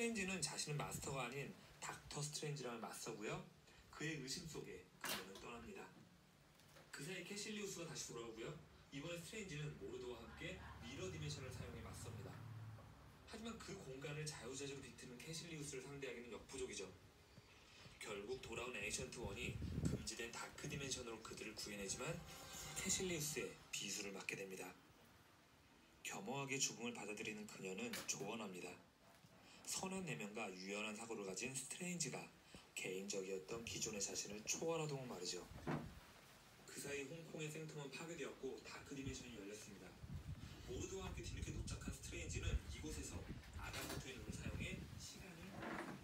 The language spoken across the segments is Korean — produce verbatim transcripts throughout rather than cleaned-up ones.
스트레인지는 자신은 마스터가 아닌 닥터 스트레인지랑을 맞서고요. 그의 의심 속에 그녀는 떠납니다. 그 사이 캐실리우스가 다시 돌아오고요. 이번에 스트레인지는 모르드와 함께 미러 디멘션을 사용해 맞섭니다. 하지만 그 공간을 자유자재로 비트는 캐실리우스를 상대하기는 역부족이죠. 결국 돌아온 에이션트 원이 금지된 다크 디멘션으로 그들을 구해내지만 캐실리우스의 비수를 맞게 됩니다. 겸허하게 죽음을 받아들이는 그녀는 조언합니다. 선한 내면과 유연한 사고를 가진 스트레인지가 개인적이었던 기존의 자신을 초월하도록 말이죠. 그 사이 홍콩의 생텀은 파괴되었고 다크 디멘션이 열렸습니다. 모르드와 함께 뒤늦게 도착한 스트레인지는 이곳에서 아담부터의 눈을 사용해 시간을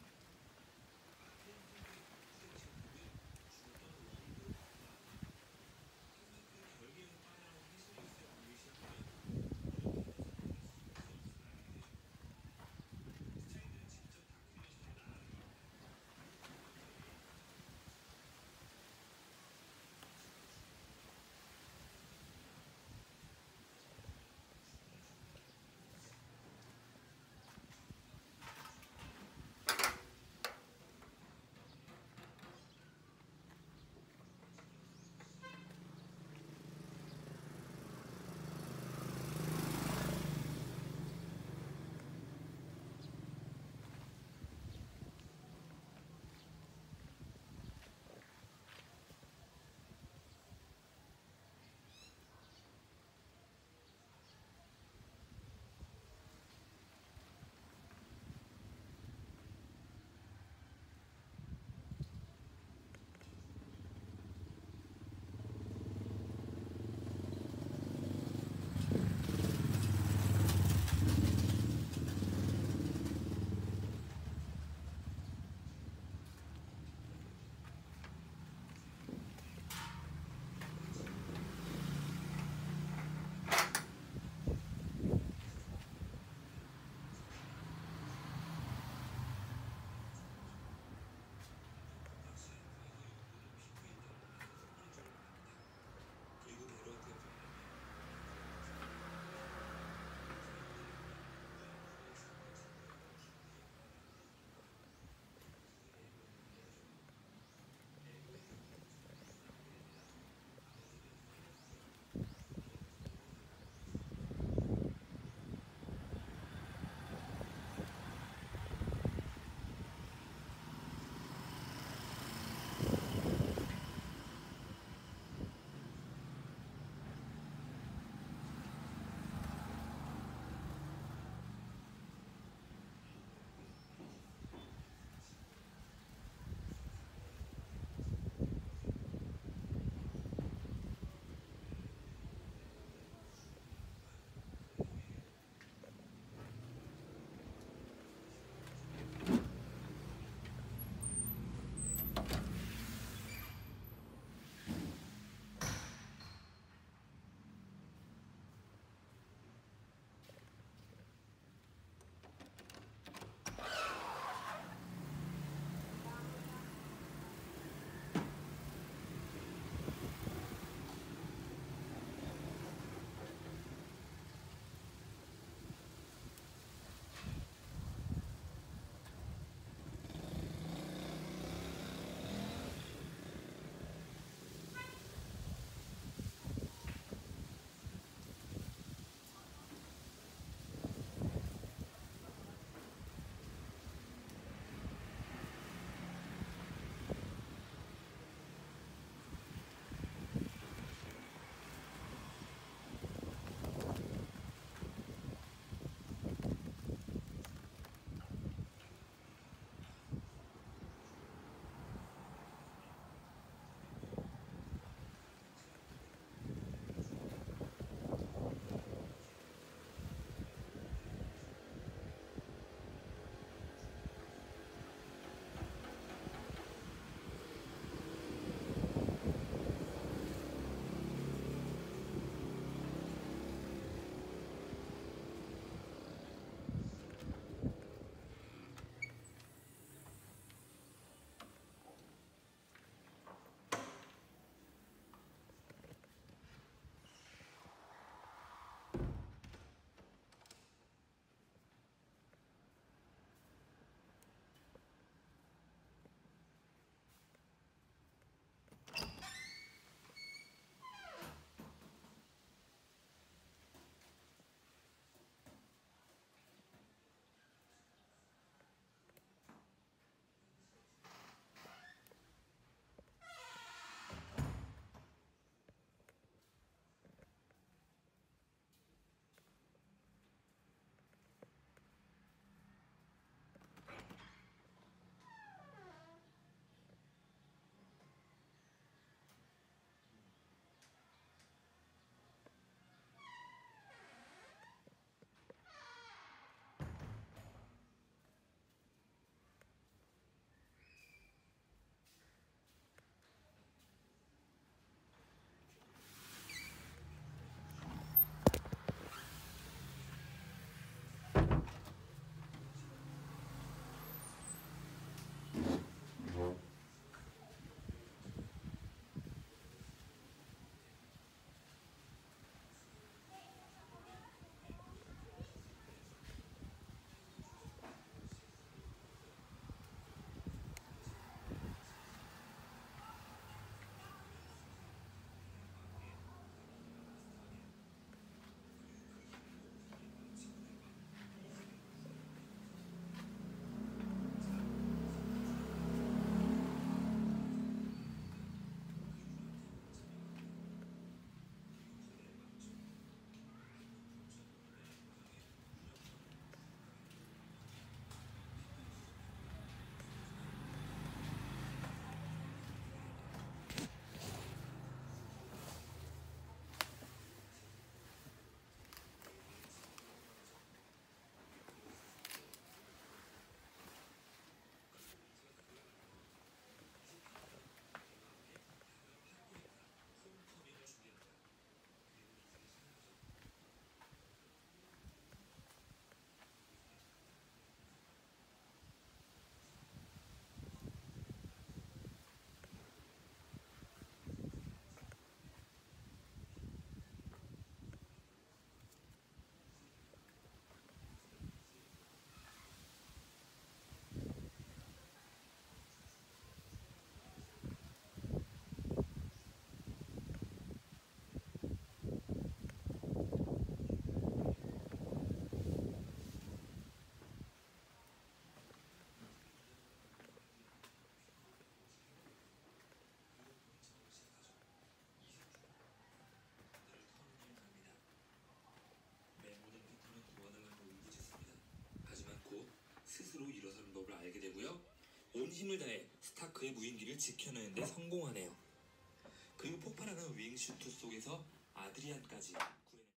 방법을 알게 되고요. 온 힘을 다해 스타크의 무인기를 지켜내는데 성공하네요. 그리고 폭발하는 윙슈트 속에서 아드리안까지